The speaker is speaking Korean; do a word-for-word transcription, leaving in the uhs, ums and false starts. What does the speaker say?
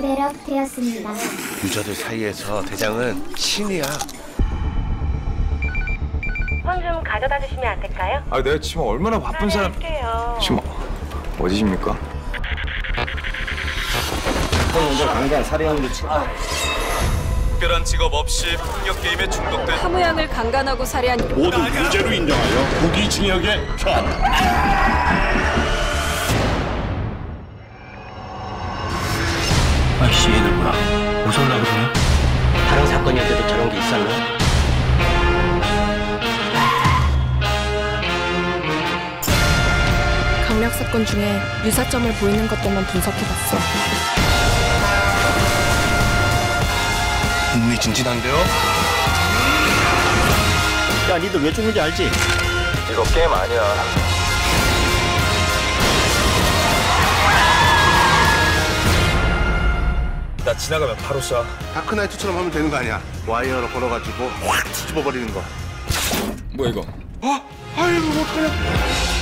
레벨업 되었습니다. 유저들 사이에서 대장은 신이야. 손 좀 가져다 주시면 안 될까요? 아, 내가 지금 얼마나 바쁜 사람... 할게요. 지금 어디십니까? 먼저 강간 살해형도 치... 특별한 직업 없이 폭력 게임에 중독된 하무양을 강간하고 살해한 모두 유죄로 인정하여 무기징역에 편. 아이씨, 얘들 뭐야? 무서울라 그러냐? 다른 사건이었는데도 저런 게 있었나? 강력 사건 중에 유사점을 보이는 것들만 분석해봤어. 흥미진진한데요? 야, 니들 왜 죽는지 알지? 이거 게임 아니야. 나 지나가면 바로 쏴. 다크나이트처럼 하면 되는 거 아니야? 와이어로 걸어가지고 확 뒤집어버리는 거. 뭐야 이거? 어? 아이고 어떡하냐.